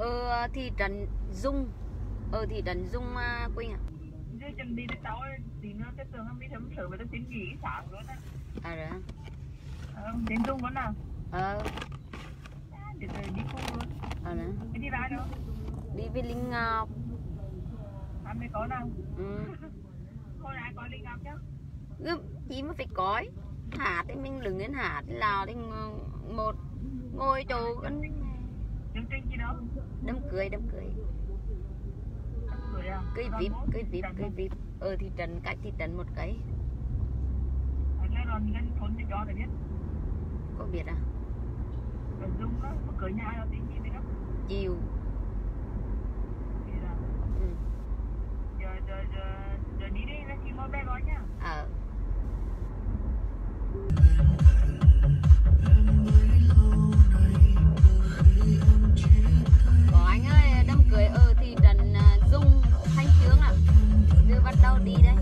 ở thị trấn Dung, ở thị trấn Dung Quỳnh ạ. Chứ chừng đi đến đâu thì nó cái tường đi thấm sự và nó tính gì sáng luôn á. À rồi. Đến Dung luôn nào. Để rồi đi cùng luôn. Cái đi ra đâu? Đi với Linh Ngọc. Mới có nào? Hồi nãy có Linh Ngọc chứ? Chị mới phải coi. Hạt thì mình lừng đến hạt lào thì một ngôi chỗ chương trình gì đâu? Đám cưới. Cưới vip ở thị trấn, cách thị trấn một cái. Còn lên thôn thì cho để biết. Có biết à? Ở Dung đó, có cưới nhà đâu tính gì nữa đâu. Chiều. Giờ đi đi, là chị mua bé gói nhá. Có anh ơi, đám cưới ở thị trấn Dung, Thanh Chương à. Giờ bắt đầu đi đây.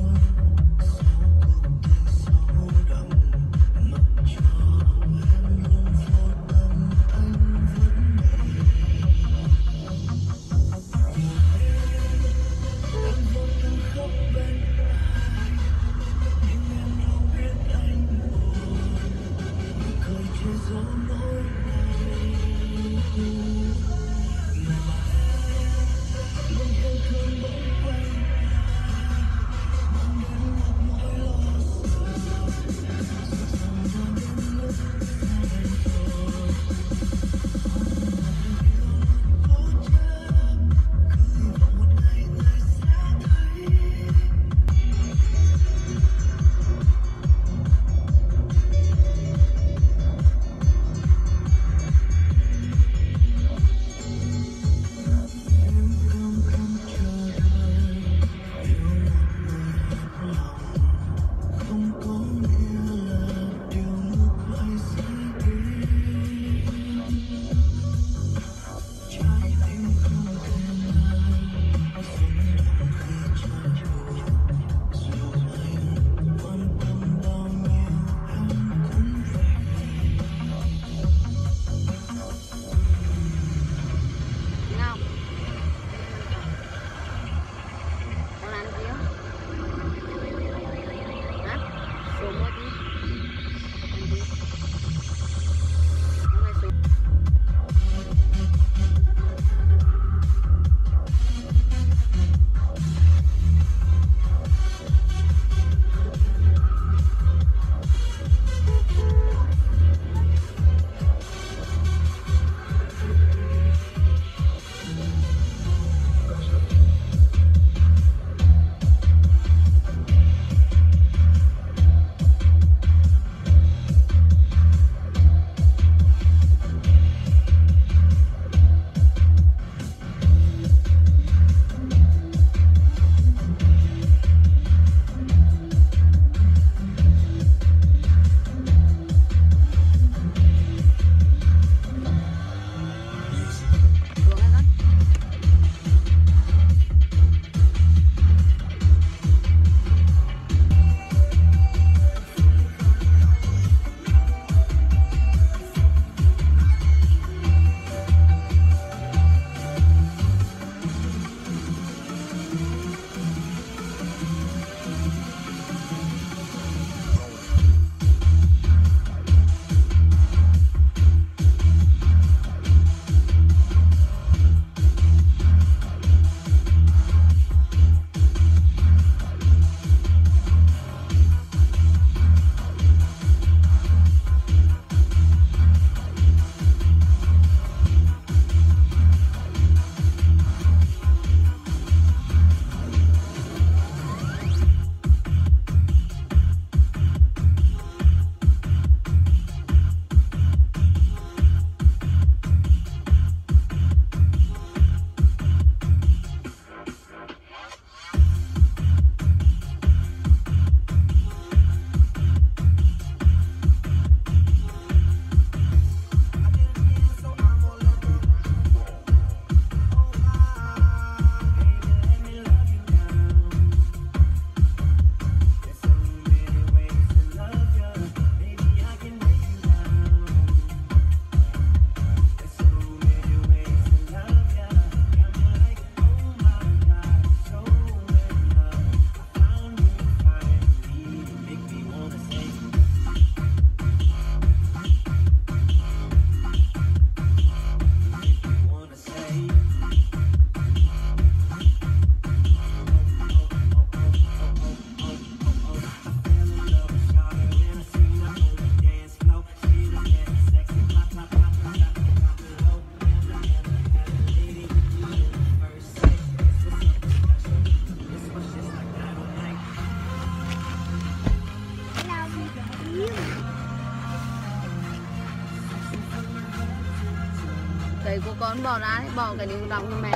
Đấy của con bỏ ra đấy, bỏ cái niêu đọng cho mẹ.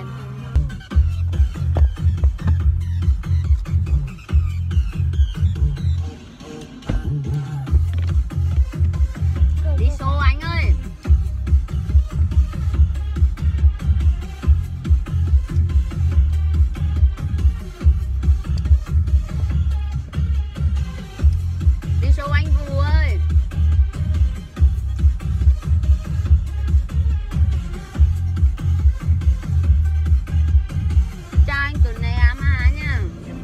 Đi số anh ơi. Đi số anh Vũ ơi. Cho anh tuần này ám há nha.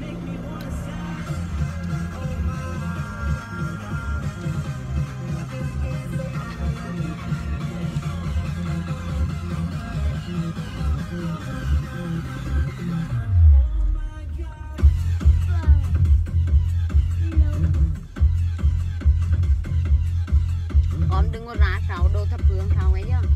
Con đừng có rá sáu đồ thập phương sao nghe chưa?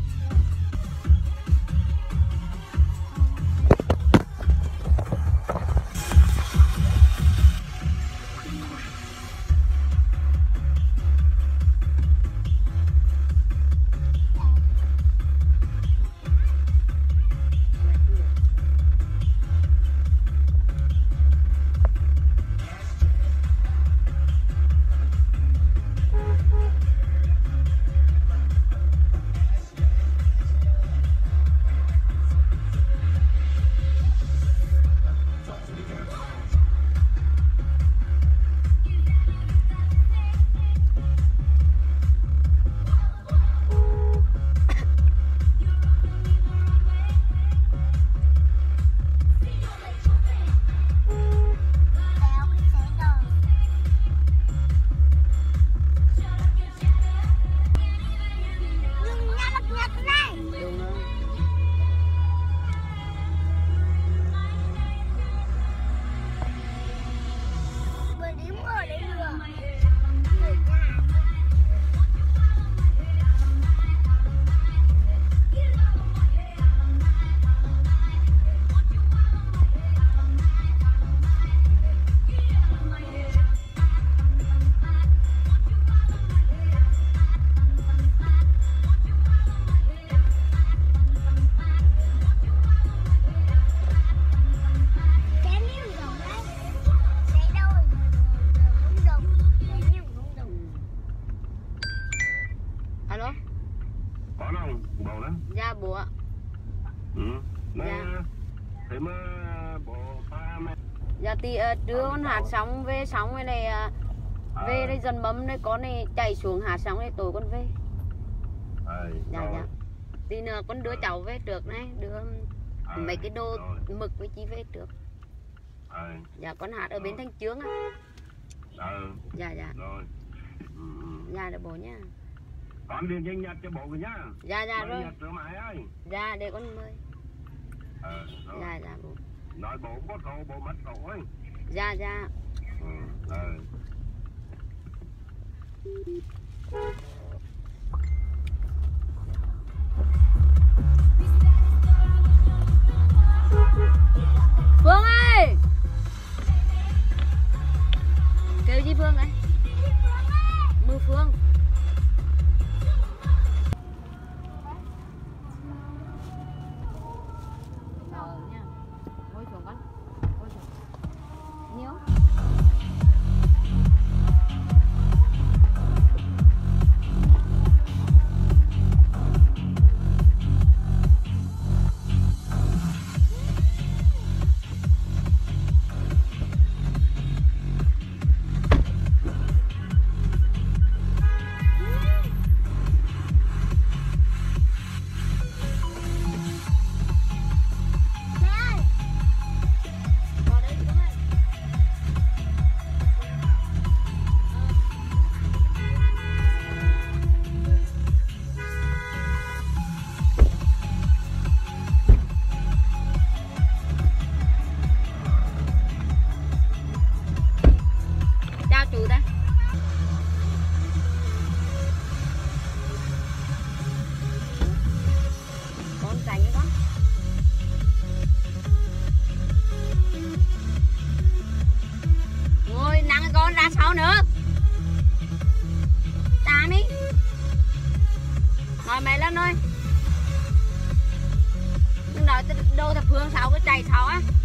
Alo. Có đâu, bộ đó. Dạ bố ạ. Dạ. Thế mà bộ ba mẹ. Dạ thì đưa con hạt xong về xong cái này về đây dần bấm đây con này chạy xuống hạt xong đây tối con về. Dạ dạ. Tí nữa con đưa cháu về trước này, đưa mấy cái đồ mực với chi về trước. Dạ con hạt ở bên Thanh Chướng á. Dạ dạ. Rồi. Dạ được bố nha. Con điện danh nhật cho bộ rồi nhá. Dạ dạ rồi. Nhật rửa mãi ơi. Dạ để con mời. Dạ dạ bố. Nói bộ có đồ bộ mất rồi. Dạ dạ. Phương ơi. Kêu gì Phương ấy? Mưa Phương. Nha. Ngồi xuống con. Ngồi xuống. Nhiều. nữa. Nói mày lên ơi. sợ đồ thập phương sao cái chạy sao á.